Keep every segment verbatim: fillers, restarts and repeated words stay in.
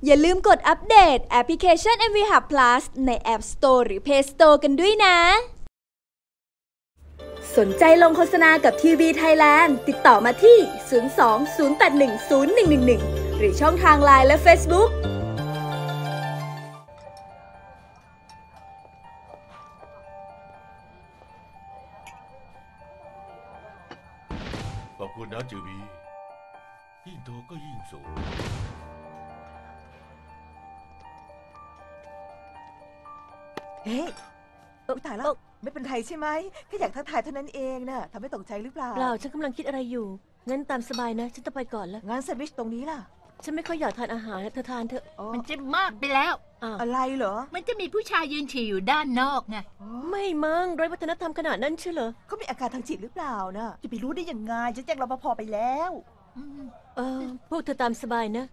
อย่าลืมกดอัปเดตแอปพลิเคชัน เอ็ม วี Hub Plus ใน App Store หรือ Play Store กันด้วยนะสนใจลงโฆษณากับทีวีไทยแลนด์ติดต่อมาที่ ศูนย์ สอง ศูนย์ แปด หนึ่ง ศูนย์ หนึ่ง หนึ่ง หนึ่ง หรือช่องทาง ไลน์ และ Facebook ขอบคุณนะจือบียิ่งโตก็ยิ่งสูงเฮ้ยตกตายแล้วไม่เป็นไรใช่ไหมแค่อยากทักทายเท่านั้นเองน่ะทำให้ตกใจหรือเปล่าเปล่าฉันกำลังคิดอะไรอยู่งั้นตามสบายนะฉันจะไปก่อนแล้วงั้นแซนด์วิชตรงนี้ล่ะฉันไม่ค่อยอยากทานอาหารเธอทานเถอะมันจะมากไปแล้วอะไรเหรอมันจะมีผู้ชายยืนฉี่อยู่ด้านนอกไงไม่มั้งไร้วัฒนธรรมขนาดนั้นเชื่อเหรอเขามีอาการทางจิตหรือเปล่านะจะไปรู้ได้ยังไงฉันแจ้งรปภไปแล้วเออพวกเธอตามสบายนะ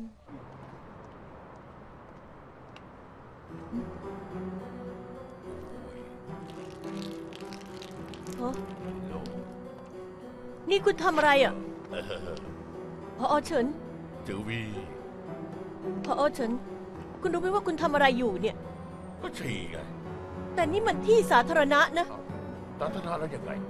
นี่คุณทำอะไรอ่ะพอเฉินจือวีพอเฉินคุณรู้ไหมว่าคุณทำอะไรอยู่เนี่ยก็ฉี่ไงแต่นี่มันที่สาธารณะนะสาธารณะแล้วยังไง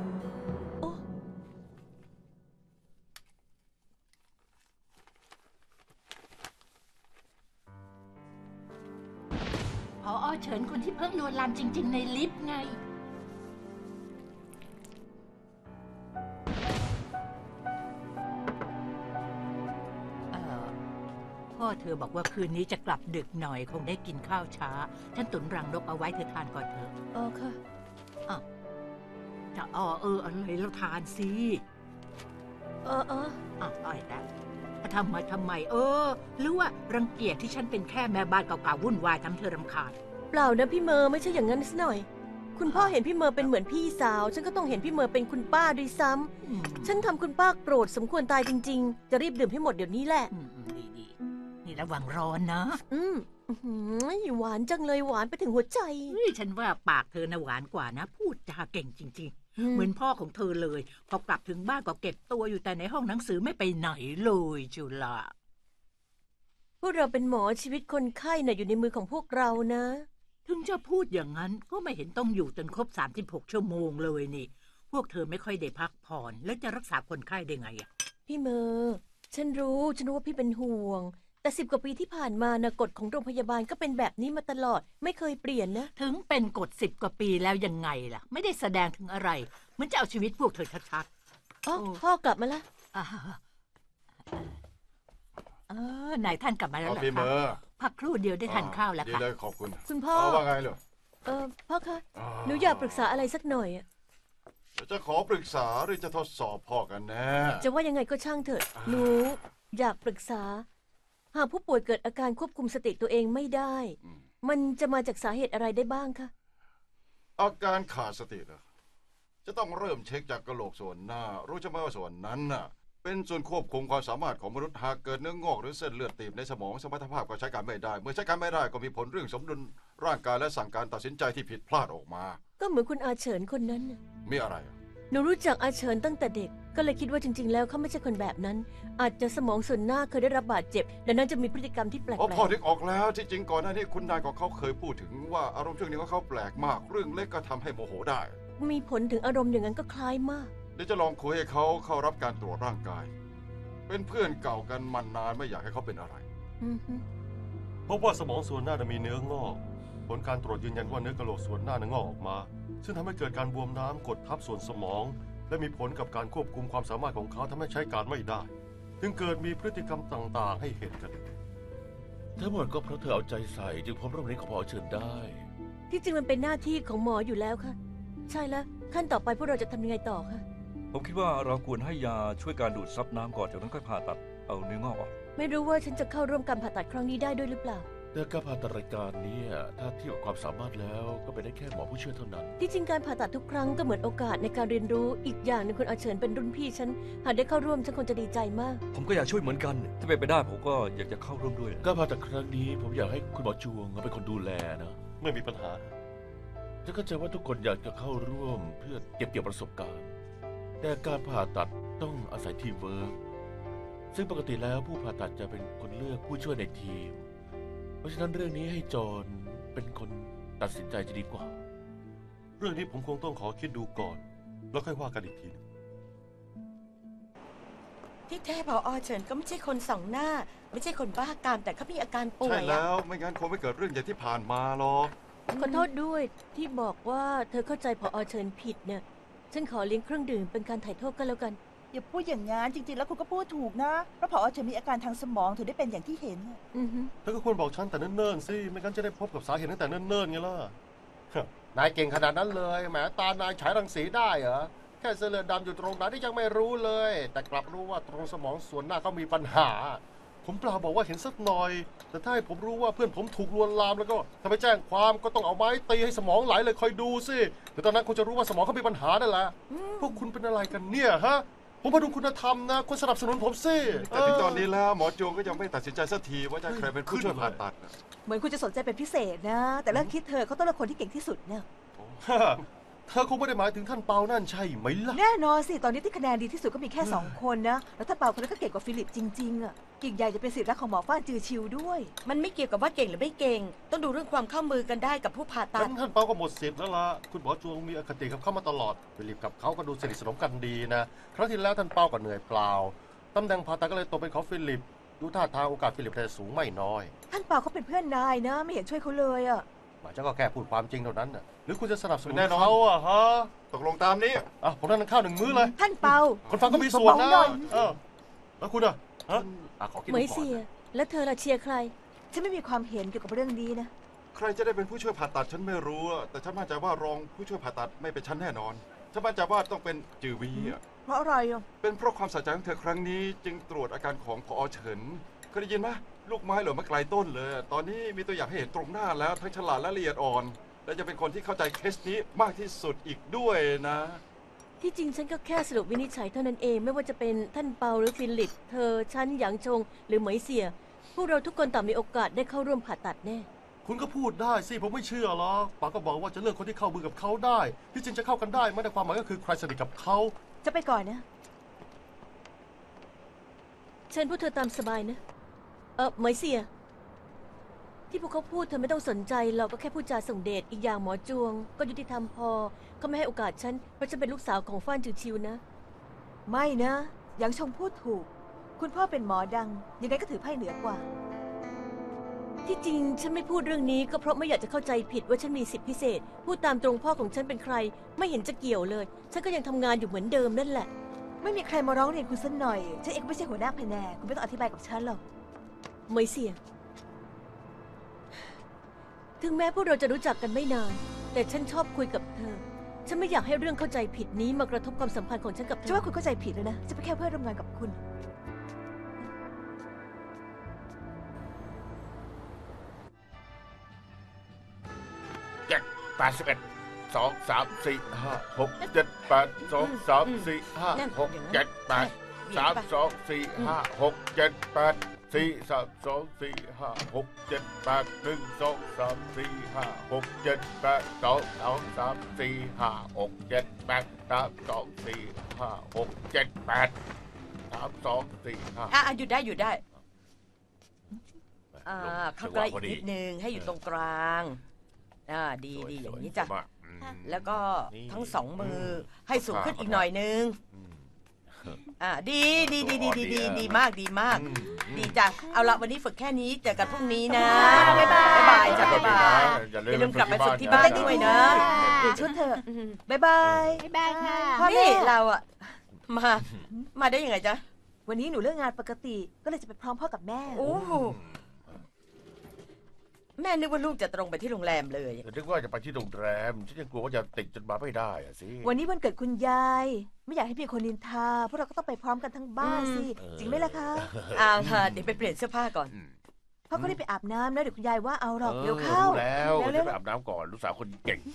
พอเฉินคนที่เพิ่งโดนลามจริงๆในลิฟต์ไงพ่อเธอบอกว่าคืนนี้จะกลับดึกหน่อยคงได้กินข้าวช้าฉันตุนรังนกเอาไว้เธอทานก่อนเถอะอ๋อค่ะอ้าวจะอ๋อเอออะไรแล้วทานสิเออเอออ้าวอ้อยแต่ทำมาทำไมเออหรือว่ารังเกียจที่ฉันเป็นแค่แม่บ้านเก่าๆวุ่นวายทำเธอรำคาญเปล่านะพี่เมอร์ไม่ใช่อย่างนั้นสักหน่อยคุณพ่อเห็นพี่เมอร์เป็นเหมือนพี่สาวฉันก็ต้องเห็นพี่เมอร์เป็นคุณป้าด้วยซ้ำฉันทำคุณป้าโกรธสมควรตายจริงๆจะรีบดื่มให้หมดเดี๋ยวนี้แหละดีๆนี่ระวังร้อนนะอืมหวานจังเลยหวานไปถึงหัวใจฉันว่าปากเธอน่ะหวานกว่านะพูดจาเก่งจริงๆเหมือนพ่อของเธอเลยพอกลับถึงบ้านก็เก็บตัวอยู่แต่ในห้องหนังสือไม่ไปไหนเลยจุฬาพวกเราเป็นหมอชีวิตคนไข้น่ะอยู่ในมือของพวกเรานะถึงจะพูดอย่างนั้นก็ไม่เห็นต้องอยู่จนครบสามสิบหกชั่วโมงเลยนี่พวกเธอไม่ค่อยได้พักผ่อนแล้วจะรักษาคนไข้ได้ไงอ่ะพี่เมอร์ฉันรู้ฉันรู้ว่าพี่เป็นห่วงแต่สิบกว่าปีที่ผ่านมานะกฎของโรงพยาบาลก็เป็นแบบนี้มาตลอดไม่เคยเปลี่ยนนะถึงเป็นกฎสิบกว่าปีแล้วยังไงล่ะไม่ได้แสดงถึงอะไรเหมือนจะเอาชีวิตพวกเธอชัดๆอ๋อพ่อกลับมาแล้วเออนายท่านกลับมาแล้วเหรอคะพักครู่เดียวได้ทานข้าวแล้วค่ะดีเลยขอบคุณคุณพ่อว่าไงเหรอเออพ่อคะหนูอยากปรึกษาอะไรสักหน่อยอ่ะจะขอปรึกษาหรือจะทดสอบพ่อกันแน่จะว่ายังไงก็ช่างเถอะหนูอยากปรึกษาหากผู้ป่วยเกิดอาการควบคุมสติตัวเองไม่ได้มันจะมาจากสาเหตุอะไรได้บ้างคะอาการขาดสตินะจะต้องเริ่มเช็คจากกระโหลกส่วนหน้ารู้ใช่ไหมว่าส่วนนั้นน่ะเป็นส่วนควบคุมความสามารถของมนุษย์หากเกิดเนื้องอกหรือเส้นเลือดตีบในสมองสมรรถภาพก็ใช้การไม่ได้เมื่อใช้การไม่ได้ก็มีผลเรื่องสมดุลร่างกายและสั่งการตัดสินใจที่ผิดพลาดออกมาก็เหมือนคุณอาเฉินคนนั้นมีอะไรหนูรู้จักอาเฉินตั้งแต่เด็กก็เลยคิดว่าจริงๆแล้วเขาไม่ใช่คนแบบนั้นอาจจะสมองส่วนหน้าเคยได้รับบาดเจ็บดังนั้นจะมีพฤติกรรมที่แปลกๆพอนึกออกแล้วที่จริงก่อนหน้านี้คุณนายของเขาเคยพูดถึงว่าอารมณ์ช่วงนี้ของเขาแปลกมากเรื่องเล็กก็ทำให้โมโหได้มีผลถึงอารมณ์อย่างนั้นก็คล้ายมากเดี๋ยวจะลองคุยให้เขาเข้ารับการตรวจร่างกายเป็นเพื่อนเก่ากันมานานไม่อยากให้เขาเป็นอะไรพบว่าสมองส่วนหน้ามีเนื้องอกผลการตรวจยืนยันว่าเนื้อกะโหลกส่วนหน้างอกออกมาซึ่งทำให้เกิดการบวมน้ำกดทับส่วนสมองและมีผลกับการควบคุมความสามารถของเขาทำให้ใช้การไม่ได้จึงเกิดมีพฤติกรรมต่างๆให้เห็นกันทั้งหมดก็เพราะเธอเอาใจใส่จึงพบโรคนี้ของพ่อเชิญได้ที่จริงมันเป็นหน้าที่ของหมออยู่แล้วค่ะใช่แล้วขั้นต่อไปพวกเราจะทำยังไงต่อคะผมคิดว่าเราควรให้ยาช่วยการดูดซับน้ำก่อนจากนั้นค่อยผ่าตัดเอาเนื้องอกออกไม่รู้ว่าฉันจะเข้าร่วมการผ่าตัดครั้งนี้ได้ด้วยหรือเปล่าแต่การผ่าตัดรายการนี้ถ้าเทียบกับความสามารถแล้วก็เป็นได้แค่หมอผู้เชี่ยวเท่านั้นที่จริงการผ่าตัดทุกครั้งก็เหมือนโอกาสในการเรียนรู้อีกอย่างนึงคุณอาเฉินเป็นรุ่นพี่ฉันหากได้เข้าร่วมฉันคงจะดีใจมากผมก็อยากช่วยเหมือนกันถ้าเป็นไปได้ผมก็อยากจะเข้าร่วมด้วยการผ่าตัดครั้งนี้ผมอยากให้คุณหมอจวงเป็นคนดูแลนะไม่มีปัญหาจะเข้าใจว่าทุกคนอยากจะเข้าร่วมเพื่อเก็บเกี่ยวประสบการณ์แต่การผ่าตัดต้องอาศัยทีมเวิร์กซึ่งปกติแล้วผู้ผ่าตัดจะเป็นคนเลือกผู้ช่วยในทีม เพราะฉะนั้นเรื่องนี้ให้จอห์นเป็นคนตัดสินใจจะดีกว่าเรื่องนี้ผมคงต้องขอคิดดูก่อน แล้วค่อยว่ากันอีกทีหนึงที่แท้พอเฉินก็ไม่ใช่คนสองหน้า ไม่ใช่คนบ้ากามแต่เขามีอาการป่วใช่ยแล้อะวไม่งั้นคงไม่เกิดเรื่องอย่างที่ผ่านมาหรอกขอโทษด้วยที่บอกว่าเธอเข้าใจพอเชิญผิดเนี่ย ฉันขอเลี้ยงเครื่องดื่มเป็นการถ่ายโทษกันแล้วกันอย่าพูดอย่างงั้นจริงๆแล้วคุณก็พูดถูกนะเพราะผอเฉินมีอาการทางสมองถึงได้เป็นอย่างที่เห็นอือฮึเธอก็ควรบอกฉันแต่เนิ่นๆสิไม่งั้นจะได้พบกับสาเหตุตั้งแต่เนิ่นๆไงล่ะนายเก่งขนาดนั้นเลยแหมตานายฉายรังสีได้เหรอแค่เส้นเลือดดำอยู่ตรงนั้นที่ยังไม่รู้เลย แต่กลับรู้ว่าตรงสมองส่วนหน้าเขามีปัญหาผมเปล่าบอกว่าเห็นสักหน่อย แต่ถ้าให้ผมรู้ว่าเพื่อนผมถูกลวนลามแล้วก็ถ้าไปแจ้งความก็ต้องเอาไม้ตีให้สมองไหลเลยคอยดูสิแต่ตอนนั้นคงจะรู้ว่าสมองเขามีปัญหานั่นแหละพวกคุณเป็นอะไรกันเนี่ยฮะผมพดุงคุณธรรมนะคุณสนับสนุนผมสิแต่ถึงตอนนี้แล้วหมอจวงก็ยังไม่ตัดสินใจสักทีว่าจะใครเป็นผู้ช่วยผ่าตัดน่ะเหมือนคุณจะสนใจเป็นพิเศษนะ แต่เรื่องคิดเธอเขาต้องเลือกคนที่เก่งที่สุดเนี่ยเธอคงไม่ได้หมายถึงท่านเปานั่นใช่ไหมล่ะแน่นอนสิตอนนี้ที่คะแนนดีที่สุดก็มีแค่สองคนนะแล้วถ้าเปาคนนั้นก็เก่งกว่าฟิลิปจริงๆอ่ะกิ่งใหญ่จะเป็นศิษย์รักของหมอฟ้านจือชิวด้วยมันไม่เกี่ยวกับว่าเก่งหรือไม่เก่ง ต้องดูเรื่องความเข้ามือกันได้กับผู้ผ่าตังั้ดนท่านเปาก็หมดสิทธิ์แล้วล่ะคุณหมอจวงมีอคติกับเขามาตลอดฟิลิปกับเขาก็ดูสนิทสนมกันดีนะครั้งที่แล้วท่านเปาก็เหนื่อยเปล่าตำแหน่งผ่าตัดก็เลยตกเป็นของฟิลิปดูท่าทางโอกาสฟิลิปจะสูงไม่น้อยท่านเปาเขาเป็นเพื่อนนายนะ ไม่เห็นช่วยเขาเลยอ่ะหมายจะก็แค่พูดความจริงเท่านั้นน่ะหรือคุณจะสนับสนุนแน่นอนเขาอะฮะตกลงตามนี้อ่ะผมนั่งข้าวหนึ่งมื้อเลยท่านเปาคนฟังก็มีส่วนนะเบาๆหน่อยเออแล้วคุณอะฮะอ่ะขอคิดเหมดูยก่อเสีนยนะแล้วเธอละเชียร์ใครฉันไม่มีความเห็นเกี่ยวกับเรื่องนี้นะใครจะได้เป็นผู้ช่วยผ่าตัดฉันไม่รู้อะแต่ฉันมั่นใจว่ารองผู้ช่วยผ่าตัดไม่เป็นฉันแน่นอนฉันมั่นใจว่าต้องเป็นจือวีอะเพราะอะไรอ่ะเป็นเพราะความใส่ใจของเธอครั้งนี้ จึงตรวจอาการของพอเฉินเคยได้ยินไหมลูกไม้หล่นมาไกลต้นเลย ตอนนี้มีตัวอย่างให้เห็นตรงหน้าแล้วทั้งฉลาดและละเอียดอ่อน และจะเป็นคนที่เข้าใจเคสนี้มากที่สุดอีกด้วยนะที่จริงฉันก็แค่สรุปวินิจฉัยเท่านั้นเอง ไม่ว่าจะเป็นท่านเปาหรือฟิลิป เธอ ฉัน หยางชง หรือเหมยเสีย พวกเราทุกคนต่างมีโอกาสได้เข้าร่วมผ่าตัดแน่คุณก็พูดได้สิผมไม่เชื่อหรอกปากก็บอกว่าจะเลือกคนที่เข้ามือกับเขาได้ที่จริงจะเข้ากันได้ไม่ได้ความหมายก็คือใครสนิทกับเขาจะไปก่อนนะเชิญพวกเธอตามสบายนะ เออเหมยเสีย ที่พวกเขาพูดเธอไม่ต้องสนใจเราก็แค่พูดจาส่งเดชอีกอย่างหมอจวง ก็ยุติธรรมพอเขาไม่ให้โอกาสฉันเพราะฉันเป็นลูกสาวของฟ้านจือชิวนะไม่นะหยางชงพูดถูก คุณพ่อเป็นหมอดัง ยังไงก็ถือไพ่เหนือกว่าที่จริงฉันไม่พูดเรื่องนี้ก็เพราะไม่อยากจะเข้าใจผิดว่าฉันมีสิทธิพิเศษ พูดตามตรงพ่อของฉันเป็นใคร ไม่เห็นจะเกี่ยวเลย ฉันก็ยังทำงานอยู่เหมือนเดิมนั่นแหละไม่มีใครมาร้องเรียนคุณสักหน่อย ฉันเองก็ไม่ใช่หัวหน้าแผนกคุณไม่ต้องอธิบายกับฉันหรอกเหมยเสีย ถึงแม้พวกเราจะรู้จักกันไม่นาน แต่ฉันชอบคุยกับเธอ ฉันไม่อยากให้เรื่องเข้าใจผิดนี้มากระทบความสัมพันธ์ของฉันกับเธฉันอว่าคุณเข้าใจผิดแล้วนะจะเป็นแค่เพื่อนร่วมงานกับคุณเจ็ดแปดสิบเอ็ดสองสามสี่ห้าหกเจ็ดแปดสองสามสี่ห้าหกเจ็ดแปดสามสองสี่ห้าหกเจ็ดแปดสี่สามสองสี่ห้าหกเจ็ดแปดหนึ่งสองสามสี่ห้าหกเจ็ดแปดสองสองสามสี่ห้าหกเจ็ดแปดสามสองสี่ห้าหกเจ็ดแปดสามสองสี่ห้าอ่ะหยุดได้หยุดได้ อ่า เข้าใกล้อีกนิดนึงให้อยู่ตรงกลาง อ่า ดีดีอย่างนี้จ้ะ แล้วก็ทั้งสองมือให้สูงขึ้นอีกหน่อยนึง อ่า ดีดีดีดีดีดีดีมากดีมาก ดีจ้ะ เอาละวันนี้ฝึกแค่นี้เจอกันพรุ่งนี้นะ บ๊ายบายบ๊ายบายจ้ะบ๊ายบาย อย่าลืมกลับไปฝึกที่บ้านด้วยนะเปลี่ยนชุดเถอะบ๊ายบายบ๊ายบายค่ะพ่อแม่นี่เราอะมา มาได้ยังไงจ๊ะวันนี้หนูเลิกงานปกติ ก็เลยจะไปพร้อมพ่อกับแม่โอ้โหแม่นึกว่าลูกจะตรงไปที่โรงแรมเลยแต่นึกว่าจะไปที่โรงแรมฉันยังกลัวว่าจะติดจนมาไม่ได้อะสิวันนี้วันเกิดคุณยาย ไม่อยากให้มีคนนินทาพวกเราก็ต้องไปพร้อมกันทั้งบ้านสิ จริงไหมล่ะคะอ่าเดี๋ยวไปเปลี่ยนเสื้อผ้าก่อนพ่อก็รีบไปอาบน้ำนะเดี๋ยวคุณยายว่าเอาหรอกเออเดี๋ยวเข้ารู้แล้วเร็จะวไปอาบน้ำก่อนลูกสาวคนเก่ง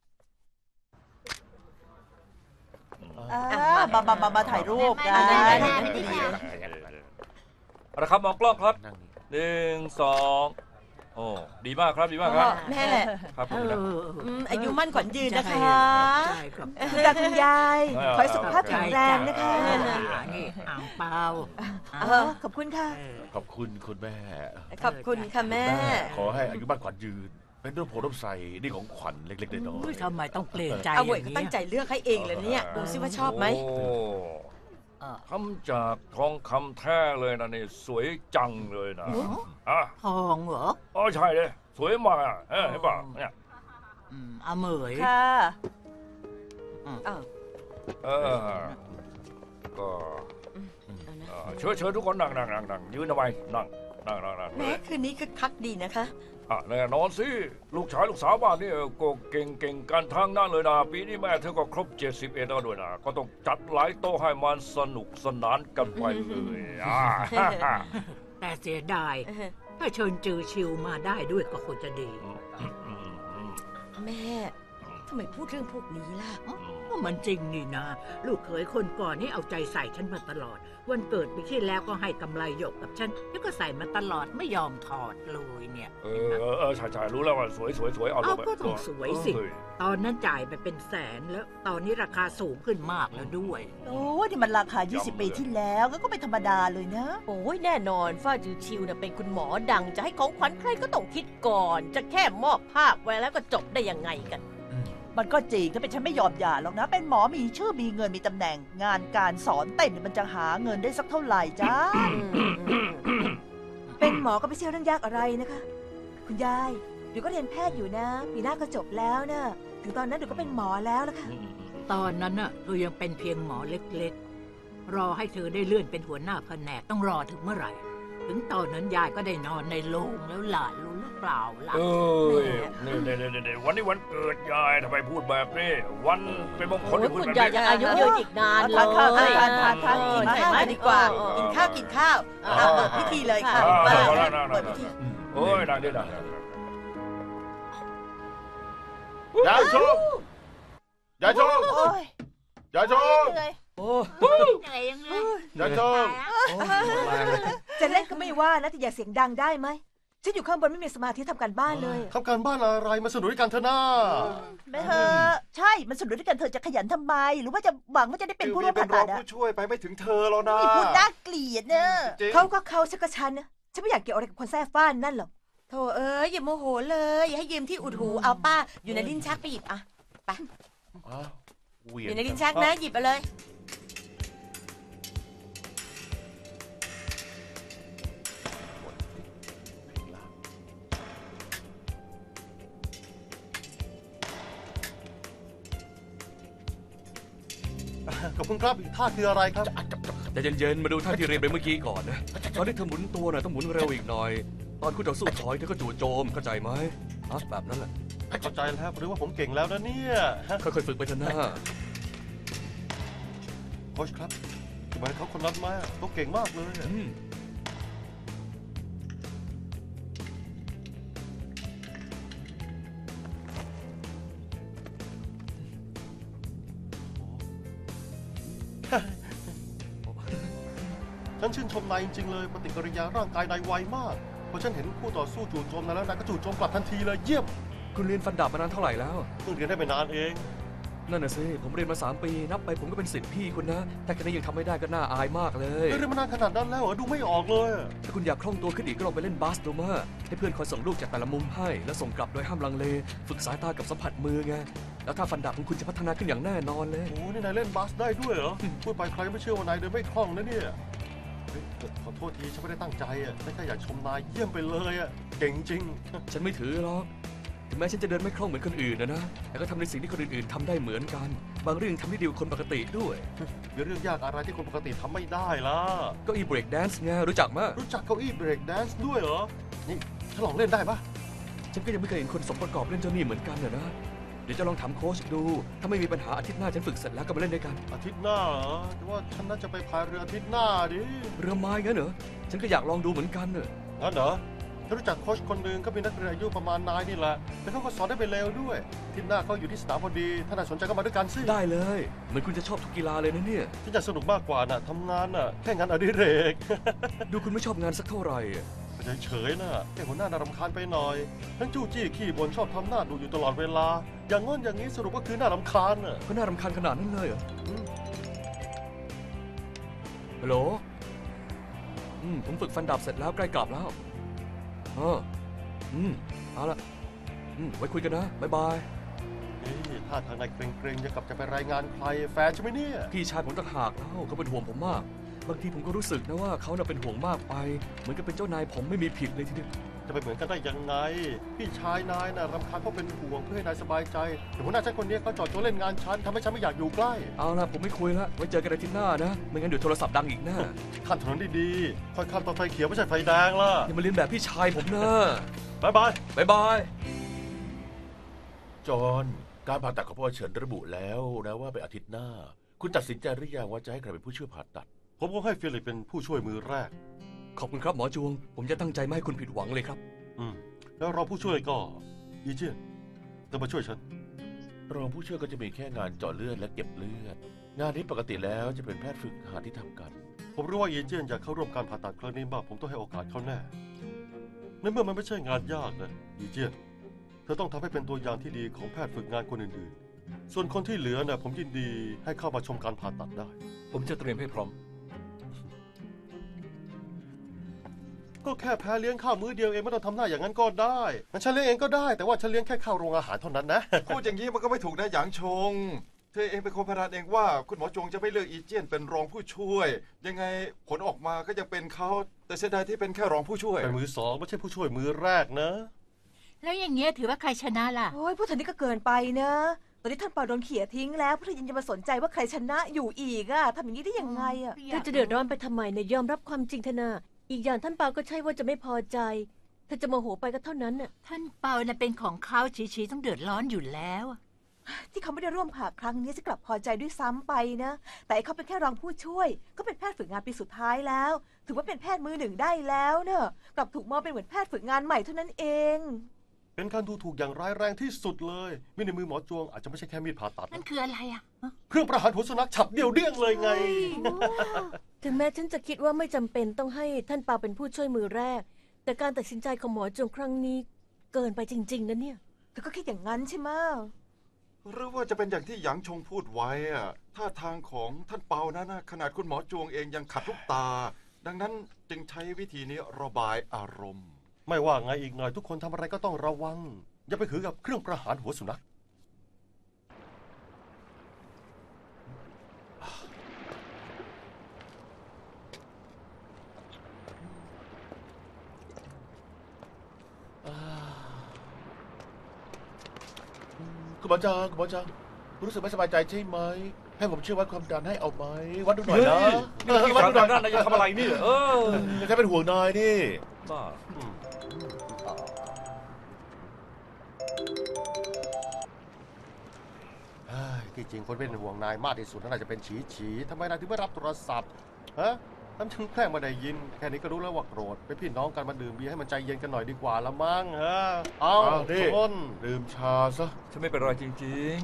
มามามามาถ่ายรูปกันได้ได้ได้เอาละครับมองกล้องครับหนึ่งสองโอ้ดีมากครับดีมากครับแม่ครับผมเอนะออืมอายุมั่นขวัญยืนนะคะใช่ครับคุณตาคุณยายขอให้สุขภาพแข็งแรงนะคะใช่จ้ะนี่อ่างเปล่าเออขอบคุณค่ะเออขอบคุณคุณแม่ขอบคุณค่ะแม่ขอให้อายุบ้านขวัญยืน เป็นเรื่องโผล่ใส่นี่ของขวัญเล็กๆน้อยอุ๊ยทำไมต้องเกรงใจเอาอเว้ยย่างเขานี้ตั้งใจเลือกให้เองเลยเนี่ย ดูซิว่าชอบไหมโอ้อ่ะทำจากทองคำแท้เลยนะนี่สวยจังเลยนะอ่ะทองเหรออ๋อใช่เลยสวยมากอ่ะเออเห็นป่ะเนี่ยอืมอาเหมยค่ะอ้าวเออก็เอ่อเชิญเชิญทุกคนนั่งนั่งนั่งนั่งยืนทำไมนั่งนั่งนั่งนั่งแม้คืนนี้คึกคักดีนะคะอ่ะแน่นอนสิลูกชายลูกสาวบ้านนี่ก็เก่งเก่งกันทางนั้นเลยนะปีนี้แม่เธอก็ครบเจ็ดสิบเอ็ดแล้วด้วยนะก็ต้องจัดหลายโต๊ะให้มันสนุกสนานกันไปเลยอ่าแต่เสียดาย ถ้าเชิญจือชิวมาได้ด้วยก็คงจะดีแม่ทำไมพูดเรื่องพวกนี้ล่ะก็มันจริงนี่นะ ลูกเขยคนก่อนนี่เอาใจใส่ฉันมาตลอด วันเกิดปีที่แล้วก็ให้กำไรหยกกับฉันแล้วก็ใส่มาตลอดไม่ยอมถอดเลยเนี่ยเออเออเออใช่ใช่รู้แล้วว่าสวยสวยสวยเอาลเอางไปก็ต้องสวยสิเอ้ยตอนนั้นจ่ายไปเป็นแสนแล้ว ตอนนี้ราคาสูงขึ้นมากแล้วด้วยโอ้ยนี่มันราคา ยี่สิบ ปีที่แล้วก็ไม่ธรรมดาเลยนะโอ้ยแน่นอนฟ้าจือชิวเนี่ยเป็นคุณหมอดังจะให้ของขวัญใครก็ต้องคิดก่อน จะแค่มอบภาพไว้แล้วก็จบได้ยังไงกันมันก็จริงถ้าเป็นฉันไม่ยอมหย่าหรอกนะ เป็นหมอมีชื่อมีเงินมีตำแหน่ง งานการสอนเต้นเนี่ยมันจะหาเงินได้สักเท่าไหร่จ้า เป็นหมอก็ไม่ใช่เรื่องยากอะไรนะคะ คุณยายเดี๋ยวก็เรียนแพทย์อยู่นะ ปีหน้าก็จบแล้วนะถึงตอนนั้นเดี๋ยวก็เป็นหมอแล้วละค่ะตอนนั้นน่ะเธอยังเป็นเพียงหมอเล็กๆ รอให้เธอได้เลื่อนเป็นหัวหน้าแผนกต้องรอถึงเมื่อไหร่ ถึงตอนนั้นยายก็ได้นอนในโรงแล้วหลานรู้หรือเปล่าล่ะเอ้ยนี่นี่นี่นี่วันนี้วันเกิดยายทำไมพูดแบบนี้ วันเป็นมงคลโอ้ยพูดคุณแบบยายนี้ยังอายุยืนอีกนานเลยทานข้าวทานทานทานกินมาข้าวกันดีกว่า กินข้าวกินข้าวอ่ะเปิดพิธีเลยค่ะอ่ามาเอาละนั่งเปิดนั่พิงธีโอ้ยนั่งดินั่งยายชมยายชมโอ้ยยายชมเหนื่อยโอ้เหนื่อยยังไงยายชมจะเล่นก็ไม่ว่านะแต่อย่าเสียงดังได้ไหมฉันอยู่ข้างบนไม่มีสมาธิทำการบ้านเลยทำการบ้านอะไรมาสนุกด้วยกันเถอะน้าไม่เถอะใช่มันสนุกด้วยกันเธอจะขยันทำไม หรือว่าจะหวังว่าจะได้เป็นผู้ร่วมเป็ผ่านรตัองดอะผู้ช่วยไปไม่ถึงเธอแล้วนะนี่พูดน่าเกลียดเนอะจริงเขาก็เขาฉันก็ฉันนะฉันไม่อยากเกี่ยวอะไรกับคนแซ่ฟ้านนั่นหรอกโถเอ้ยอย่าโมโหเลยให้ยืมที่อุดหูเอาป้า อยู่ในลิ้นชักไปหยิบอ่ะไปอ้าวเวีอย ยู่ในลิ้นชักนะหยิบไปเลยขอบคุณครับท่าคืออะไรครับใจเย็นๆ มาดูท่าที่เรียนไปเมื่อกี้ก่อนนะ ตอนนี้เธอหมุนตัวน่ะต้องหมุนเร็วอีกหน่อย ตอนคุณต่อสู้ถอยเธอก็จู่โจมเข้าใจไหมอ่ะแบบนั้นแหละเข้าใจแล้วหรือว่าผมเก่งแล้วนะเนี่ยค่อยๆฝึกไปเถอะนะโค้ชครับทำไมเขาคนนั้นมาเขาเก่งมากเลยอืมฉันชื่นชมนายจริงๆเลยปฏิกิริยาร่างกายนายไวมากพอฉันเห็นคู่ต่อสู้จู่โจมนายแล้วนายก็จู่โจมกลับทันทีเลยเยี่ยมคุณเรียนฟันดาบมานานเท่าไหร่แล้วเพิ่งเรียนได้ไม่นานเองนั่นน่ะสิ ผมเรียนมาสามปี นับไปผมก็เป็นศิษย์พี่คุณนะ แต่แค่นี้ยังทำไม่ได้ก็น่าอายมากเลยเรียนมานานขนาดนั้นแล้วเหรอดูไม่ออกเลยถ้าคุณอยากคล่องตัวขึ้นอีกก็ลองไปเล่นบาสดูมาให้เพื่อนคอยส่งลูกจากแต่ละมุมให้แล้วส่งกลับโดยห้ามลังเล ฝึกสายตากับสัมผัสมือไง แล้วถ้าฟันดาบของคุณจะพัฒนาขึ้นอย่างแน่นอนเลยโอ้นี่นายเล่นบาสได้ด้วยเหรอพูดไปใครไม่เชื่อว่านายเดินไม่คล่องนะเนี่ยเฮ้ยขอโทษทีฉันไม่ได้ตั้งใจอ่ะไม่แค่อยากชมนายเยี่ยมไปเลยอ่ะเก่งจริงฉันไม่ถือหรอก ถึงแม้ฉันจะเดินไม่คล่องเหมือนคนอื่นนะนะ แต่ก็ทำในสิ่งที่คนอื่นๆทำได้เหมือนกัน บางเรื่องทำได้ดีกว่าคนปกติด้วยมีเรื่องยากอะไรที่คนปกติทำไม่ได้ล่ะเก็อีเบรกแดนซ์ไงรู้จักมั้ยรู้จักเก้าอี้เบรกแดนซ์ด้วยเหรอ นี่ฉันลองเล่นได้ปะฉันก็ยังไม่เคยเห็นคนสมประกอบเล่นเจ้านี่เหมือนกันนะนะ เดี๋ยวจะลองถามโค้ชดู ถ้าไม่มีปัญหาอาทิตย์หน้าฉันฝึกเสร็จแล้วก็มาเล่นด้วยกันอาทิตย์หน้าเหรอแต่ว่าฉันน่าจะไปพายเรืออาทิตย์หน้าดิเรือไม้งั้นเหรอ ฉันก็อยากลองดูเหมือนกันเนอะงั้นเหรอฉันรู้จักโค้ชคนหนึ่งก็เป็นนักเรียนอายุประมาณนายนี่แหละแต่เขาก็สอนได้ไปเร็วด้วยอาทิตย์หน้าเขาอยู่ที่สนามพอดี ถ้านายสนใจก็มาด้วยกันสิได้เลย เหมือนคุณจะชอบทุกกีฬาเลยนะเนี่ยฉันอยากสนุกมากกว่าน่ะทำงานน่ะแค่งานอดิเรกดูคุณไม่ชอบงานสักเท่าไหร่ฉเฉยๆนะแค่หัวหน้าน่ารำคาญไปหน่อย ทั้งจู้จี้ขี้บ่นชอบทำหน้าดูอยู่ตลอดเวลา อย่างง้นอย่างนี้สรุปก็คือน่ารำคาญน่ะก็น่ารำคาญขนาดนั้นเลยเหรอฮัลโหลอืมผมฝึกฟันดาบเสร็จแล้วใกล้กลับแล้วเอออืมเอาละอืมไว้คุยกันนะบ๊ายบายนี่ท่าทางนายเกรงๆจะกลับจะไปรายงานใครแฟนใช่ไหมเนี่ยพี่ชายผมต่างหากแล้วเขาเป็นห่วงผมมากบางทีผมก็รู้สึกนะว่าเขาน่ะเป็นห่วงมากไปเหมือนกับเป็นเจ้านายผมไม่มีผิดเลยทีเดียวจะไปเหมือนกันได้ยังไง พี่ชายนายน่ะรำคาญเพราะเป็นห่วงเพื่อให้นายสบายใจแต่หัวหน้าฉันคนนี้เขาจอดโจเล่นงานฉันทำให้ฉันไม่อยากอยู่ใกล้เอาละผมไม่คุยละไว้เจอกันอาทิตย์หน้านะไม่งั้นเดี๋ยวโทรศัพท์ดังอีกแน่ข้ามถนนดีๆค่อยข้ามตอนไฟเขียวไม่ใช่ไฟแดงล่ะอย่ามาเลียนแบบพี่ชายผมนะบายบายบ๊ายบายจอห์นการผ่าตัดของพ่อเฉินระบุแล้วนะว่าเป็นอาทิตย์หน้า คุณตัดสินใจหรือยังว่าจะให้ใครเป็นผู้ช่วยผ่าตัดผมก็ให้ฟิลิปเป็นผู้ช่วยมือแรกขอบคุณครับหมอจวงผมจะตั้งใจไม่ให้คุณผิดหวังเลยครับอืมแล้วเราผู้ช่วยก็อีเจียนเธอมาช่วยฉันรองผู้ช่วยก็จะมีแค่งานเจาะเลือดและเก็บเลือด งานนี้ปกติแล้วจะเป็นแพทย์ฝึกหัดที่ทำกันผมรู้ว่าอีเจียนอยากเข้าร่วมการผ่าตัดครั้งนี้มากผมต้องให้โอกาสเขาแน่ในเมื่อมันไม่ใช่งานยากนะอีเจียนเธอต้องทำให้เป็นตัวอย่างที่ดีของแพทย์ฝึกงานคนอื่นๆส่วนคนที่เหลือน่ะผมยินดีให้เข้ามาชมการผ่าตัดได้ผมจะเตรียมให้พร้อมก็แค่แพ้เลี้ยงข้าวมื้อเดียวเองไม่ต้องทำหน้าอย่างนั้นก็ได้งั้นฉันเลี้ยงเองก็ได้แต่ว่าฉันเลี้ยงแค่ข้าวโรงอาหารเท่านั้นนะพูดอย่างนี้มันก็ไม่ถูกนะหยางชง เธอเองเป็นคนพนันเองว่าคุณหมอจงจะไม่เลือกอีเจียนเป็นรองผู้ช่วย ยังไงผลออกมาก็ยังเป็นเขาแต่เสียดายที่เป็นแค่รองผู้ช่วยเป็นมือสองไม่ใช่ผู้ช่วยมือแรกนะแล้วอย่างเงี้ยถือว่าใครชนะล่ะโอ้ยพูดถึงนี้ก็เกินไปนะตอนนี้ท่านเปาโดนเขี่ยทิ้งแล้วพวกเธอยังจะมาสนใจว่าใครชนะอยู่อีกอะทำอย่างนี้ได้ยังไงอะเธอจะเดือดร้อนไปทำไมเนี่ยยอมรับความจริงเถอะนะอีกอย่างท่านเปาก็ใช่ว่าจะไม่พอใจเธอจะโมโหไปก็เท่านั้นน่ะท่านเปาน่ะเป็นของเขาชีๆต้องเดือดร้อนอยู่แล้วที่เขาไม่ได้ร่วมผ่าครั้งนี้จะกลับพอใจด้วยซ้ำไปนะแต่ไอ้เขาเป็นแค่รองผู้ช่วย ก็เป็นแพทย์ฝึกงานปีสุดท้ายแล้วถือว่าเป็นแพทย์มือหนึ่งได้แล้วเนอะกลับถูกมองเป็นเหมือนแพทย์ฝึกงานใหม่เท่านั้นเองเป็นการดูถูกอย่างร้ายแรงที่สุดเลยมีดในมือหมอจวงอาจจะไม่ใช่แค่มีดผ่าตัดนั่นคืออะไรอ่ะเครื่องประหารหัวสุนัขฉับเดียวเดี้ยงเลยไงถึงแม้ฉันจะคิดว่าไม่จำเป็นต้องให้ท่านเปาเป็นผู้ช่วยมือแรก แต่การตัดสินใจของหมอจงครั้งนี้เกินไปจริงๆนะเนี่ยเธอก็คิดอย่างนั้นใช่ไหมหรือว่าจะเป็นอย่างที่หยางชงพูดไว้อะท่าทางของท่านเปานั้นนะขนาดคุณหมอจวงเองยังขัดลูกตา ดังนั้นจึงใช้วิธีนี้ระบายอารมณ์ไม่ว่าไงอีกหน่อยทุกคนทำอะไรก็ต้องระวังอย่าไปถือกับเครื่องประหารหัวสุนัขคุณหมอจางคุณหมอจางรู้สึกไม่สบายใจใช่ไหมให้ผมช่วยวัดความดันให้เอาไหมวัดดูหน่อยนะเฮ้ยนี่วัดดูหน่อยนะนายจะทำอะไรนี่เออจะเป็นห่วงนายนี่บ้าที่จริงคนเป็นห่วงนายมากที่สุดน่าจะเป็นฉีฉีทำไมนายถึงไม่รับโทรศัพท์ฮะทำถึงแกล้งมาได้ยินแค่นี้ก็รู้แล้วว่าโกรธไปพี่น้องกันมาดื่มเบียร์ให้มันใจเย็นกันหน่อยดีกว่าละมั้งฮะเอาเอาดิชนดื่มชาซะฉันไม่เป็นไรจริง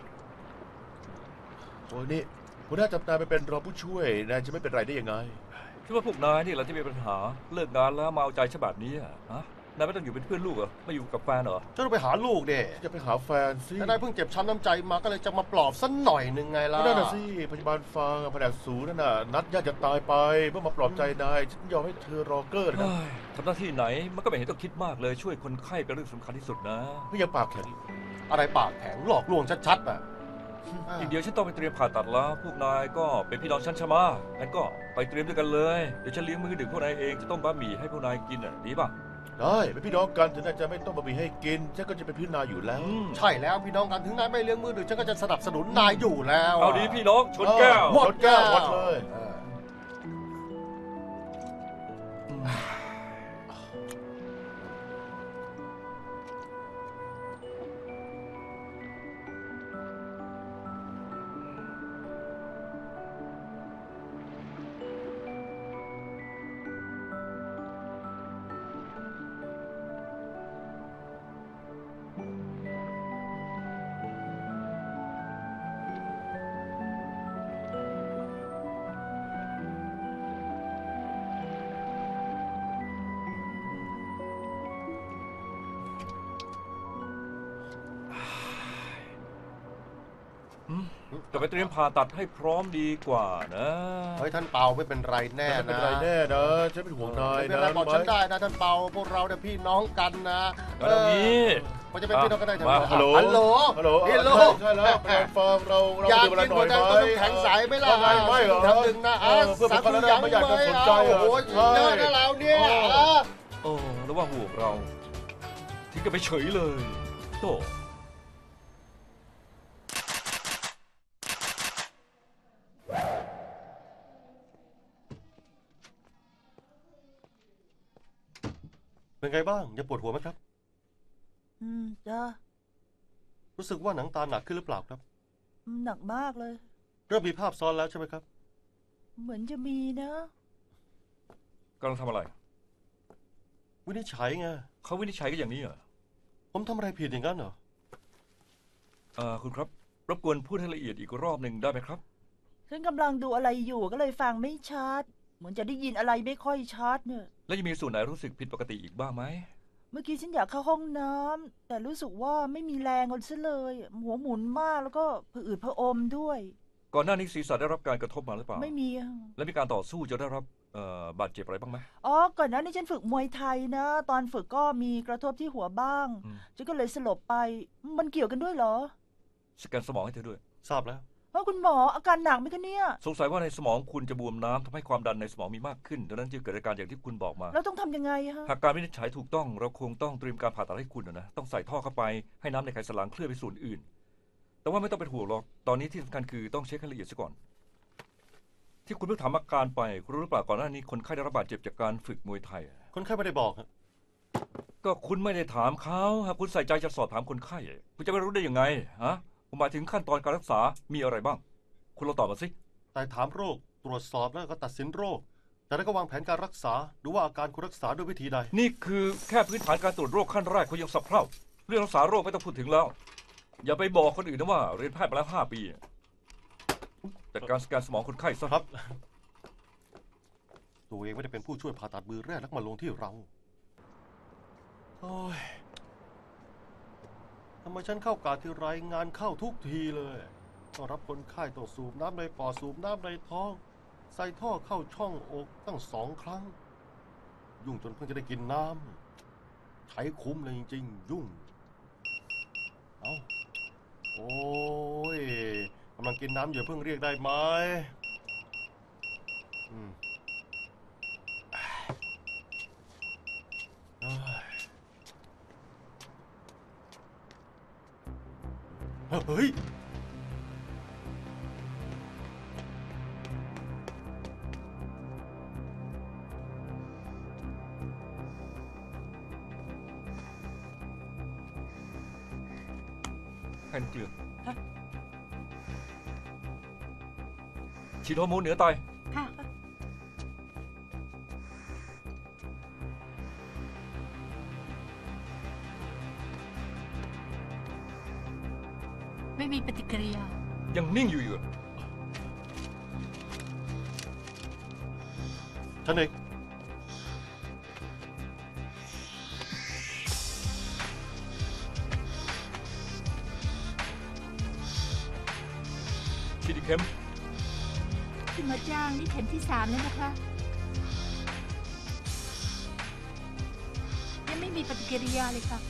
โอ้ยนี่คุณน่าจับนายไปเป็นรองผู้ช่วยนายจะไม่เป็นไรได้ยังไงๆคิดว่าพวกนายนี่แหละที่มีปัญหาเลิกงานแล้วมาเอาใจฉบับนี้อะฮะนายไม่ต้องอยู่เป็นเพื่อนลูกเหรอไม่อยู่กับแฟนเหรอจะต้องไปหาลูกเด็จะไปหาแฟนสิแต่นายเพิ่งเจ็บช้ำน้ำใจมาก็เลยจะมาปลอบสักหน่อยหนึ่งไงล่ะนั่นน่ะสิพยาบาลฟังแผนกสูนั่นน่ะนัดญาติจะตายไปเพื่อมาปลอบใจนายฉันยอมให้เธอรอเกอร์นะเฮ้ยทำหน้าที่ไหนมันก็ไม่เห็นต้องคิดมากเลยช่วยคนไข้เป็นเรื่องสำคัญที่สุดนะไม่ยังปากแข็งอีกอะไรปากแข็งหลอกลวงชัดๆอ่ะอีกเดี๋ยวฉันต้องไปเตรียมผ่าตัดแล้วพวกนายก็เป็นพี่น้องฉันใช่ไหมงั้นก็ไปเตรียมด้วยกันเลยเดี๋ยวฉันเลี้ยงมื้อดึกพวกนายเองจะต้มบะหมี่ให้พวกนายกินอ่ะดีป่ะได้เป็นพี่น้องกันถึงนายจะไม่ต้องมามีให้กินฉันก็จะเป็นพี่นายอยู่แล้วใช่แล้วพี่น้องกันถึงนายไม่เลี้ยงมือดึกฉันก็จะสนับสนุนนายอยู่แล้วเอาดีพี่น้องชนแก้วหมดแก้วหมดเลยเออแต่ไปเตรียมผ่าตัดให้พร้อมดีกว่านะเฮ้ยท่านเปาไม่เป็นไรแน่นะไม่เป็นไรแน่นะฉันเป็นห่วงนายนะไม่เป็นไรบอกฉันได้นะท่านเปาพวกเราเนี่ยพี่น้องกันนะก็ตรงนี้มันจะเป็นพี่น้องกันได้ทำไมฮัลโหลฮัลโหลฮัลโหลฮัลโหลใช่แล้วแปลฟอร์มเราเราอยากเวลากินหน่หัอวย แดงไหมต้องแข็งใสไหมล่ะไม่เหรอทำหนึ่งนะเพื่อสับุกคลากรไม่อยากจะสนใจโอ้โหเยอะนะเราเนี่ยโอ้แล้วว่าห่วงเราทิ้งกันไปเฉยเลยโตเป็นไงบ้างยังปวดหัวไหมครับอืมจ้ารู้สึกว่าหนังตาหนักขึ้นหรือเปล่าครับหนักมากเลยเริ่มมีภาพซ้อนแล้วใช่ไหมครับเหมือนจะมีนะกำลังทำอะไรวินิจฉัยไงเขาวินิจฉัยก็อย่างนี้เหรอผมทำอะไรผิดอย่างนั้นเหรออ่าคุณครับรบกวนพูดให้ละเอียดอีกรอบหนึ่งได้ไหมครับฉันกำลังดูอะไรอยู่ก็เลยฟังไม่ชัดเหมือนจะได้ยินอะไรไม่ค่อยชัดเนี่ยแล้วยังมีส่วนไหนรู้สึกผิดปกติอีกบ้างไหมเมื่อกี้ฉันอยากเข้าห้องน้ำแต่รู้สึกว่าไม่มีแรงกันซะเลยหัวหมุนมากแล้วก็ผะอืดผะอมด้วยก่อนหน้านี้ศีรษะได้รับการกระทบมาหรือเปล่าไม่มีแล้วมีการต่อสู้จะได้รับเอ่อบาดเจ็บอะไรบ้างไหมอ๋อก่อนหน้านี้ฉันฝึกมวยไทยนะตอนฝึกก็มีกระทบที่หัวบ้างฉันก็เลยสลบไปมันเกี่ยวกันด้วยเหรอสแกนสมองให้เธอด้วยทราบแล้วเพราะคุณหมออาการหนักไหมคะเนี่ยสงสัยว่าในสมองคุณจะบวมน้ำทำให้ความดันในสมองมีมากขึ้นดังนั้นจึงเกิดอาการอย่างที่คุณบอกมาเราต้องทำยังไงฮะหากการวินิจฉัยถูกต้องเราคงต้องเตรียมการผ่าตัดให้คุณนะต้องใส่ท่อเข้าไปให้น้ำในไขสันหลังเคลื่อนไปส่วนอื่นแต่ว่าไม่ต้องเป็นห่วงหรอกตอนนี้ที่สำคัญคือต้องเช็คให้ละเอียดซะก่อนที่คุณเพิ่งถามอาการไปคุณรู้หรือเปล่าก่อนหน้านี้คนไข้ได้รับบาดเจ็บจากการฝึกมวยไทยคนไข้ไม่ได้บอกก็คุณไม่ได้ถามเขาหากคุณใส่ใจจะสอบถามคนไข้คุณจะไม่รู้ได้ยังไงฮะผมหมายถึงขั้นตอนการรักษามีอะไรบ้างคุณลองตอบมาสิแต่ถามโรคตรวจสอบแล้วก็ตัดสินโรคแต่แล้วก็วางแผนการรักษาดูว่าอาการคุณรักษาด้วยวิธีใดนี่คือแค่พื้นฐานการตรวจโรคขั้นแรกคุณยังสับเพร่าเรื่องรักษาโรคไม่ต้องพูดถึงแล้วอย่าไปบอกคนอื่นนะว่าเรียนแพทย์มาแล้วห้าปีแต่การสแกนสมองคนไข้ซะครับตัวเองไม่ได้เป็นผู้ช่วยผ่าตัดมือแรกแล้วมาลงที่เราโอ้ยทำไมฉันเข้ากาที่ไรงานเข้าทุกทีเลยต้องรับคนไข้ต้องสูบน้ำในปอดสูบน้ำในท้องใส่ท่อเข้าช่องอกตั้งสองครั้งยุ่งจนเพิ่งจะได้กินน้ำใช้คุ้มเลยจริงๆยุ่งเอาโอ้ยกำลังกินน้ำอยู่เพิ่งเรียกได้ไหมอืมเฮ้ยแค่นี้เกลือฉีดฮอร์โมนเหนือไตค่ะไม่มีปฏิกิริยายังนิ่งอยู่อยู่ฉันเองฉีดอีกเข็มคุณหมอจ้างนี่เข็มที่สามแล้วนะคะยังไม่มีปฏิกิริยาเลยค่ะ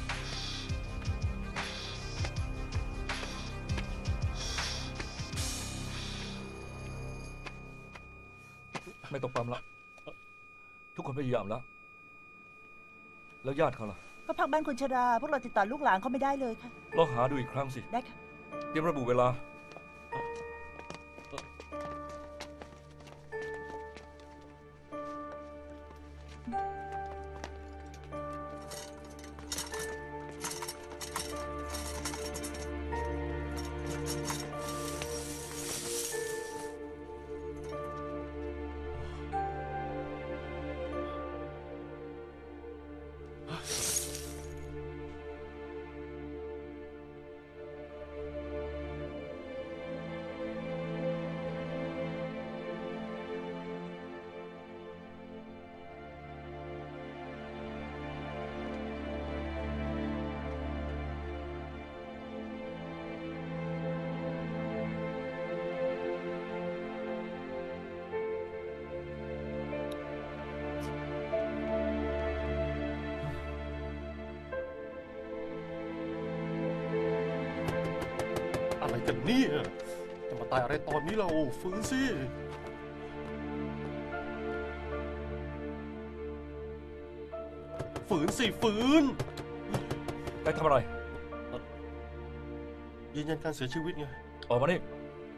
ไม่ต้องปั๊มละทุกคนพยายามแล้วแล้วญาติเขาล่ะก็พักบ้านคนชราพวกเราติดต่อลูกหลานเขาไม่ได้เลยค่ะลองหาดูอีกครั้งสิได้ค่ะเตรียมระบุเวลาอะไรกันเนี่ยจะมาตายอะไรตอนนี้เราฟื้นสิฝืนสิฝืนไปทำอะไรยืนยันการเสียชีวิตไงออกมานี่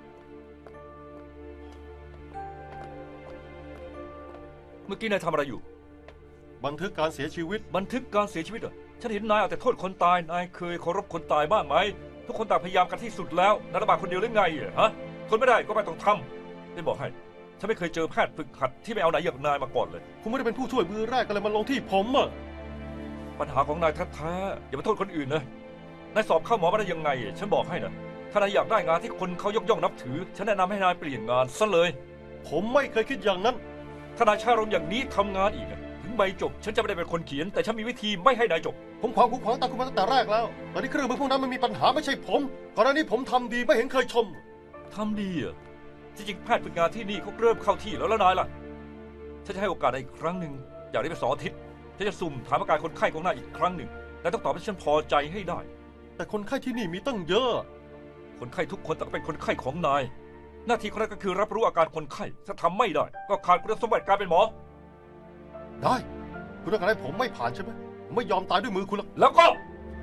เมื่อกี้นายทำอะไรอยู่บันทึกการเสียชีวิตบันทึกการเสียชีวิตเหรอฉันเห็นนายเอาแต่โทษคนตายนายเคยเคารพคนตายบ้างไหมทุกคนต่างพยายามกันที่สุดแล้วนายระบาดคนเดียวหรือไงฮะทนไม่ได้ก็ไม่ต้องทำได้บอกให้ฉันไม่เคยเจอแพทย์ฝึกหัดที่ไม่เอาไหนอย่างนายมาก่อนเลยคุณไม่ได้เป็นผู้ช่วยมือแรกก็เลยมาลงที่ผมอ่ะปัญหาของนายแท้ๆอย่ามาโทษคนอื่นนะนายสอบเข้าหมอมาได้ยังไงฉันบอกให้นะถ้านายอยากได้งานที่คนเขายกย่องนับถือฉันแนะนำให้นายเปลี่ยนงานซะเลยผมไม่เคยคิดอย่างนั้นถ้านายใช้อารมณ์อย่างนี้ทำงานอีกถึงใบจบฉันจะไม่ได้เป็นคนเขียนแต่ฉันมีวิธีไม่ให้นายจบผมขวางผมขวางตาคุณมาตั้งแต่แรกแล้วตอนนี้เครื่องมือพวกนั้นมันมีปัญหาไม่ใช่ผมก่อนหน้านี้ผมทำดีไม่เห็นเคยชมทำดีอ่ะที่จริงแพทย์ฝึกงานที่นี่เขาเริ่มเข้าที่แล้วแล้วนายล่ะฉันจะให้โอกาสนายอีกครั้งหนึ่งอยากได้ไปสองอาทิตย์ฉันจะสุ่มถามอาการคนไข้ของนายอีกครั้งหนึ่งนายต้องตอบให้ฉันพอใจให้ได้แต่คนไข้ที่นี่มีตั้งเยอะคนไข้ทุกคนต้องเป็นคนไข้ของนายหน้าที่ของนายก็คือรับรู้อาการคนไข้ถ้าทำไม่ได้ก็ขาดคุณสมบัติการเป็นหมอได้คุณต้องการให้ผมไม่ผ่านใช่ไหมผมไม่ยอมตายด้วยมือคุณหรอกแล้วก็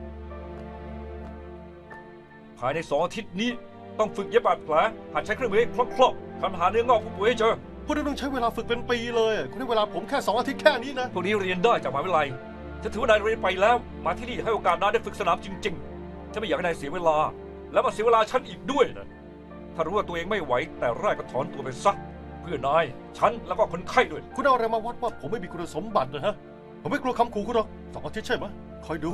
ภายในสองอาทิตย์นี้ต้องฝึกเย็บบาดแผลหัดใช้เครื่องมือให้ครบๆทำหาเนื้องอกผู้ป่วยให้เจอคุณต้องใช้เวลาฝึกเป็นปีเลยคุณให้เวลาผมแค่สองอาทิตย์แค่นี้นะพวกนี้เรียนได้จากมหาวิทยาลัยฉันถือว่านายเรียนไปแล้วมาที่นี่ให้โอกาสนายได้ฝึกสนามจริงๆฉันไม่อยากให้นายเสียเวลาแล้วมาเสียเวลาฉันอีกด้วยนะถ้ารู้ว่าตัวเองไม่ไหวแต่แรกก็ถอนตัวไปซะเพื่อนายฉันแล้วก็คนไข้ด้วยคุณเอาอะไรมาวัดว่าผมไม่มีคุณสมบัตินะฮะผมไม่กลัวคำขู่คุณหรอกสองอาทิตย์ใช่ไหมคอยดู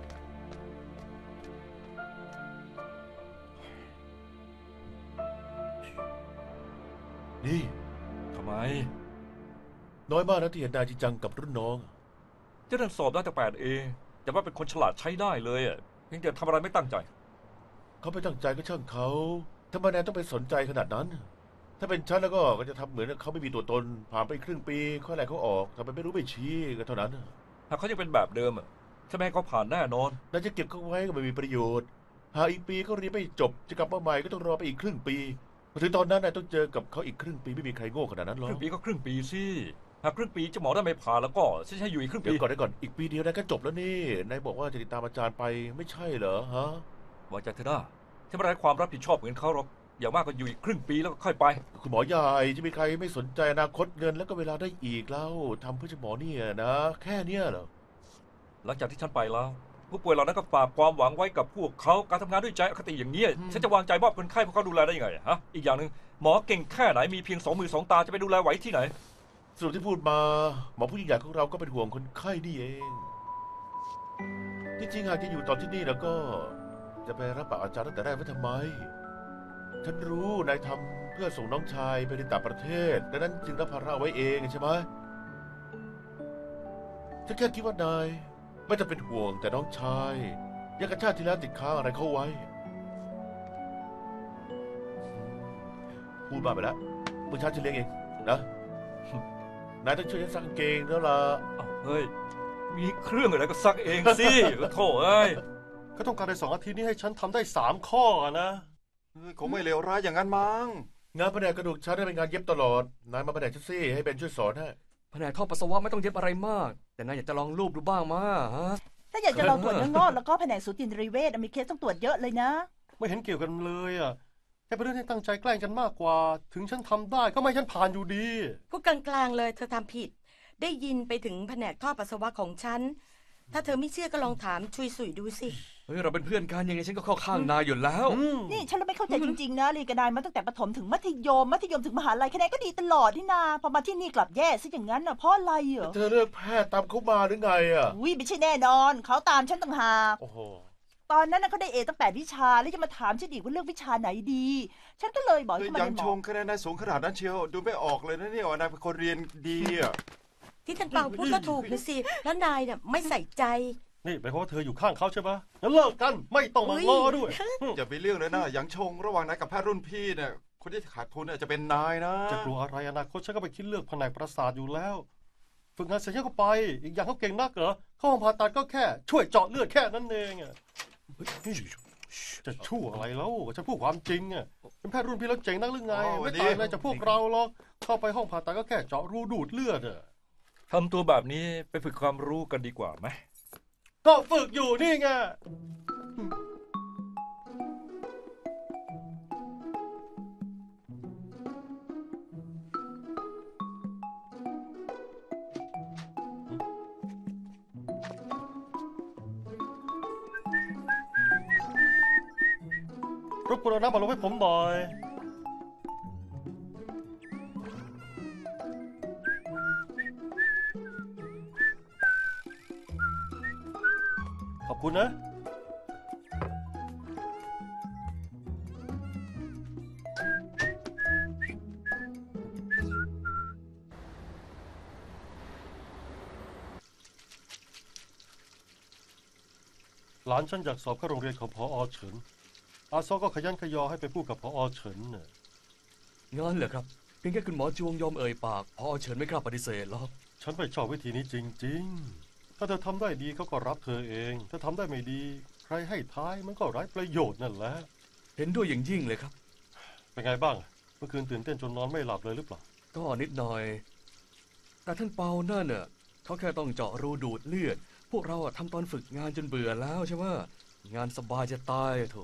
นี่ทำไมน้อยมากนะที่เห็นนายจริงจังกับรุ่นน้องจะเรียนสอบได้แต่แปดเอแต่ว่าเป็นคนฉลาดใช้ได้เลยอ่ะเพียงแต่ทำอะไรไม่ตั้งใจเขาไม่ตั้งใจก็ช่างเขาทำไมนายต้องไปสนใจขนาดนั้นถ้าเป็นฉันแล้วก็ก็จะทำเหมือนเขาไม่มีตัวตนผ่านไปครึ่งปีค่อยไล่เขาออกทำไมไม่รู้ไม่ชี้ก็เท่านั้นหากเขายังเป็นแบบเดิมอ่ะฉันไม่ให้เขาผ่านแน่นอนนายจะเก็บเขาไว้ก็ไม่มีประโยชน์หากอีกปีเขาเรียนไม่จบจะกลับมาใหม่ก็ต้องรอไปอีกครึ่งปีพอถึงตอนนั้นนายต้องเจอกับเขาอีกครึ่งปีไม่มีใครโง่ขนาดนั้นหรอกครึ่งปีก็ครึ่งปีสิหากครึ่งปีจะหมอได้ไม่ผ่านแล้วก็ฉันให้อยู่อีกครึ่งปีเดี๋ยวก่อนได้ก่อนอีกปีเดียวนายก็จบแล้วนี่นายบอกว่าจะติดตามอาจารย์ไปไม่ใช่เหรอฮะวางใจเถอะนะฉันไม่ได้ความรับผิดชอบเหมือนเขาหรอกอย่างมากก็อยู่อีกครึ่งปีแล้วก็ค่อยไปคุณหมอใหญ่จะมีใครไม่สนใจอนาคตเงินแล้วก็เวลาได้อีกแล้วทำเพื่อหมอเนี่ยนะแค่เนี้ยเหรอหลังจากที่ฉันไปแล้วผู้ป่วยเหล่านั้นก็ฝากความหวังไว้กับพวกเขาการทำงานด้วยใจอคติอย่างนี้ฉันจะวางใจมอบคนไข้พวกเขาดูแลได้ยังไงฮะอีกอย่างหนึ่งหมอเก่งแค่ไหนมีเพียงสองมือสองตาจะไปดูแลไหวที่ไหนสรุปที่พูดมาหมอผู้ยิ่งใหญ่ของเราก็เป็นห่วงคนไข้นี่เองที่จริงหากจะอยู่ต่อที่นี่แล้วก็จะไปรับปากอาจารย์ตั้งแต่แรกไว้ทำไมฉันรู้นายทำเพื่อส่งน้องชายไปในต่างประเทศดังนั้นจึงรับภาระไว้เองใช่ไหมฉันแค่คิดว่านายไม่จะเป็นห่วงแต่น้องชายยังกระชากที่แล้วติดค้างอะไรเขาไว้พูดมาไปแล้วมึงชาฉันเลี้ยงเองนะนายต้องช่วยฉันซักกางเกงแล้วล่ะเฮ้ยมีเครื่องอะไรก็ซักเองสิโถ่เอ้ยเขาต้องการในสองอาทิตย์นี้ให้ฉันทำได้สามข้อนะคงไม่เลวร้ายอย่างนั้นมั้งงานแผนกกระดูกฉันได้เป็นงานเย็บตลอดนายมาแผนกเชสซี่ให้เบนช่วยสอนให้แผนกท่อปัสสาวะไม่ต้องเย็บอะไรมากแต่นายอยากจะลองรูปดูบ้างมาฮะถ้าอยากจะลองตรวจเนื้องอกแล้วก็แผนกสูตินรีเวชมีเคสต้องตรวจเยอะเลยนะไม่เห็นเกี่ยวกันเลยอ่ะแค่เป็นเรื่องที่ตั้งใจแกล้งกันมากกว่าถึงฉันทำได้ก็ไม่ฉันผ่านอยู่ดีก็กลางๆเลยเธอทำผิดได้ยินไปถึงแผนกท่อปัสสาวะของฉันถ้าเธอไม่เชื่อก็ลองถามชุยสุยดูสิเฮ้ยเราเป็นเพื่อนกันยังไงฉันก็เข้าข้างนายอยู่แล้วนี่ฉันไม่เข้าใจจริงๆนะเรียนกับนายมาตั้งแต่ประถมถึงมัธยมมัธยมถึงมหาลัยคะแนนก็ดีตลอดที่นาพอมาที่นี่กลับแย่ซะอย่างนั้นน่ะเพราะอะไรเหรอเธอเลือกแพทย์ตามเขามาหรือไงอ่ะอุ้ยไม่ใช่แน่นอนเขาตามฉันต่างหากโอ้โหตอนนั้นน่ะเขาได้เอตั้งแปดวิชาแล้วจะมาถามฉันอีกว่าเลือกวิชาไหนดีฉันก็เลยบอกให้มาเรียนหมอยังชงคะแนนนายสูงขนาดนั้นเชียวดูไม่ออกเลยนะเนี่ยว่านายเป็นคนเรียนดีอ่ะที่ท่านเปาพูดก็ถูกนะสิแล้วนายเนี่ยไม่ใส่ใจนี่เป็นเพราะว่าเธออยู่ข้างเขาใช่ไหมงั้นเลิกกันไม่ต้องมาง้อด้วยอย่าไปเรื่องเลยนะยังชงระหว่างนายกับแพทย์รุ่นพี่เนี่ยคนที่ขาดทุนเนี่ยจะเป็นนายนะจะกลัวอะไรอนาคตฉันก็ไปคิดเลือกแผนกประสาทอยู่แล้วฝึกงานเสร็จก็ไปอีกอย่างเขาเก่งนักเหรอเข้าห้องผ่าตัดก็แค่ช่วยเจาะเลือดแค่นั้นเองอ่ะจะชั่วอะไรแล้วฉันพูดความจริงอ่ะเป็นแพทย์รุ่นพี่แล้วเจ๋งนักหรือไงไม่ต่างอะไรจากพวกเราหรอกเข้าไปห้องผ่าตัดก็แค่เจาะรูดูดเลือดอ่ะทำตัวแบบนี้ไปฝึกความรู้กันดีกว่าไหมก็ฝึกอยู่นี่ไงรบกวนเอาน้ำมาลงให้ผมหน่อยขอบคุณนะหลานฉันอยากสอบเข้าโรงเรียนของผอ.เฉินอาซอก็ขยันขยอให้ไปพูดกับผอ.เฉินน่ะงั้นเหรอครับเพียงแค่คุณหมอจวงยอมเอ่ยปากผอ.เฉินไม่กล้าปฏิเสธหรอกฉันไม่ชอบวิธีนี้จริงๆถ้าเธอทำได้ดีเขาก็รับเธอเองถ้าทำได้ไม่ดีใครให้ท้ายมันก็ไร้ประโยชน์นั่นแหละเห็นด้วยอย่างยิ่งเลยครับเป็นไงบ้างเมื่อคืนตื่นเต้นจนนอนไม่หลับเลยหรือเปล่าก็นิดหน่อยแต่ท่านเปานั่นน่ะเขาแค่ต้องเจาะรูดูดเลือดพวกเราทำตอนฝึกงานจนเบื่อแล้วใช่ไหมงานสบายจะตายโถ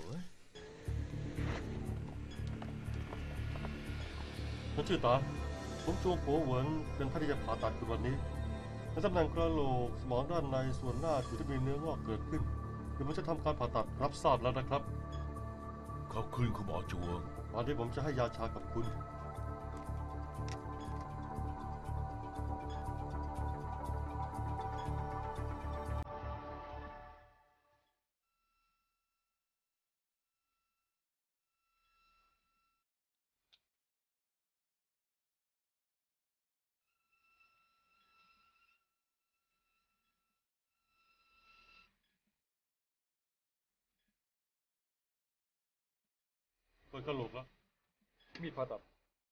ฉันชื่อตาผมจวงปัวเหวินเป็นแพทย์ที่จะผ่าตัดคุณวันนี้ในตำแหน่งกระโหลกสมองด้านในส่วนหน้าถือที่มีเนื้องอกเกิดขึ้นเดี๋ยวผมจะทำการผ่าตัดรับทราบแล้วนะครับขอบคุณคุณหมอจวงตอนนี้ผมจะให้ยาชากับคุณเปิดกระโหลกแล้วมีดผ่าตัด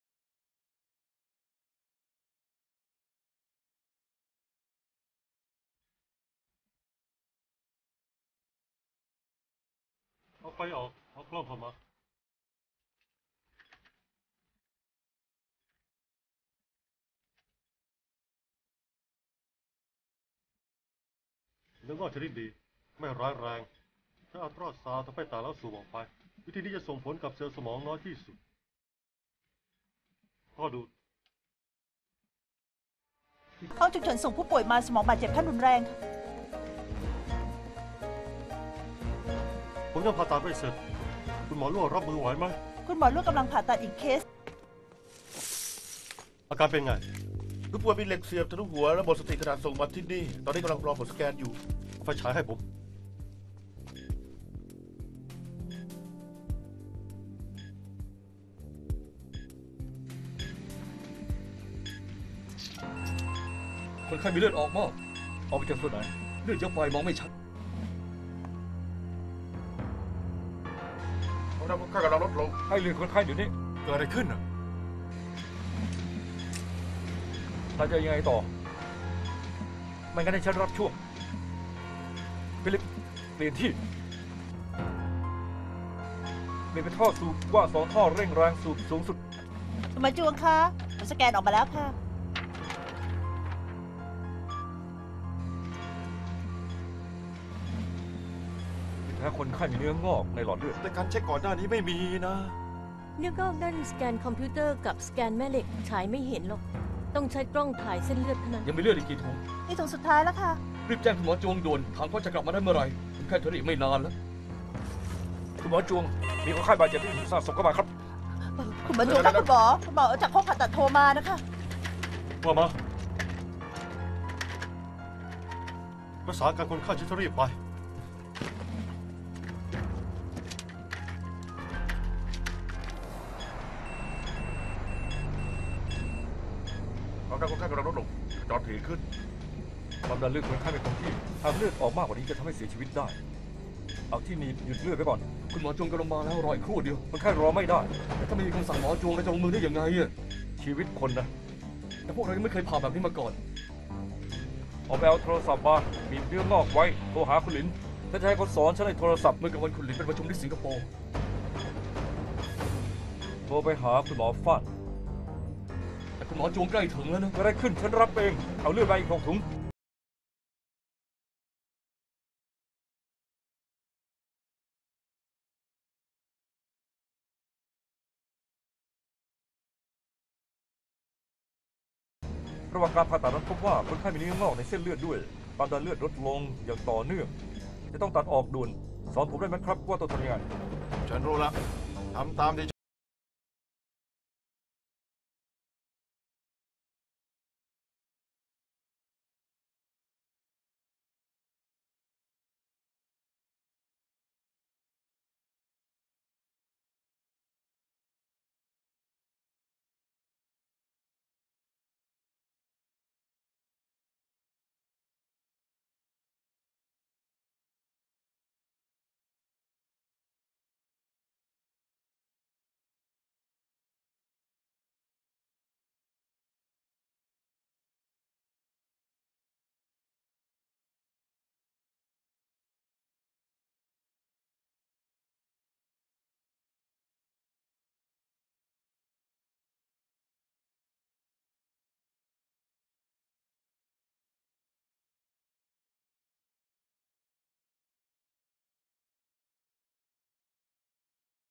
เอาไฟออกเอากล้องเข้ามาเนื้องอกชนิดดีไม่ร้ายแรงถ้าอัลตราซาวด์ทำให้ตาแล้วสูบออกไปวิธีนี้จะส่งผลกับเซลล์สมองน้อยที่สุดพ่อดูห้องฉุกเฉินส่งผู้ป่วยมาสมองบาดเจ็บขั้นรุนแรงผมยังผ่าตัดไม่เสร็จคุณหมอลั่วรับมือไหวไหมคุณหมอลั่วกำลังผ่าตัดอีกเคสอาการเป็นไงผู้ป่วยมีเหล็กเสียบทะลุหัวและหมดสติขณะส่งมาที่นี่ตอนนี้กำลังรอผลสแกนอยู่ไฟฉายให้ผมคนไข้มีเลือดออกมากออกไปจากส่วนไหนเลือดเยอะไปมองไม่ชัดเราคนไข้กำลังลดลงให้เลือดคนไข้เดี๋ยวนี้เกิดอะไรขึ้นอ่ะเราจะยังไงต่อไม่งั้นให้ฉันรับช่วงฟิลิปเปลี่ยนที่เปลี่ยนเป็นท่อสูบกว้างสองท่อเร่งแรงสูบสูงสุดคุณหมอจวงคะผลสแกนออกมาแล้วค่ะถ้าคนไข้มีเนื้องอกในหลอดเลือดแต่การเช็คก่อนหน้านี้ไม่มีนะเนื้องอกด้านสแกนคอมพิวเตอร์กับสแกนแม่เหล็กฉายไม่เห็นหรอกต้องใช้กล้องถ่ายเส้นเลือดเท่านั้นยังมีเลือดอีกกี่ถุงนี่ถุงสุดท้ายแล้วค่ะรีบแจ้งคุณหมอจวงด่วนถามเขาจะกลับมาได้เมื่อไหร่แค่เท่านี้ไม่นานแล้วคุณหมอจวงมีคนไข้บาดเจ็บที่ศีรษะส่งเข้ามาครับคุณหมอจวงครับคุณหมอคุณหมอจากห้องผ่าตัดโทรมานะคะว่ามารักษาการคนไข้จะรีบไปความดันคนไข้กำลังลดลงจอดถี่ขึ้นความดันเลือดคนไข้ไม่คงที่หากเลือดออกมากกว่านี้จะทำให้เสียชีวิตได้เอาที่นี่หยุดเลือดไว้ก่อนคุณหมอจวงกำลังมาแล้วรออีกครู่เดียวคนไข้รอไม่ได้แต่ถ้าไม่มีคำสั่งหมอจวงจะลงมือได้ยังไงอะชีวิตคนนะแต่พวกเรายังไม่เคยผ่าแบบนี้มาก่อนเอาไปเอาโทรศัพท์มาบีบเนื้องอกไว้โทรหาคุณหลินถ้าจะให้เขาสอนฉันในโทรศัพท์เมื่อกลางวันคุณหลินเป็นประชุมที่สิงคโปร์โทรไปหาคุณหมอฟ้านแต่คุณหมอจวงใกล้ถึงแล้วนะก็ได้ขึ้นฉันรับเอง เอาเลือดไปอีกหกถุง ระหว่างการผ่าตัดนั้นพบว่าคนไข้มีเนื้องอกในเส้นเลือดด้วยความดันเลือดลดลงอย่างต่อเนื่อง จะต้องตัดออกด่วน สอนผมได้ไหมครับว่าต้องทำยังไงฉันรู้ละทำตามที่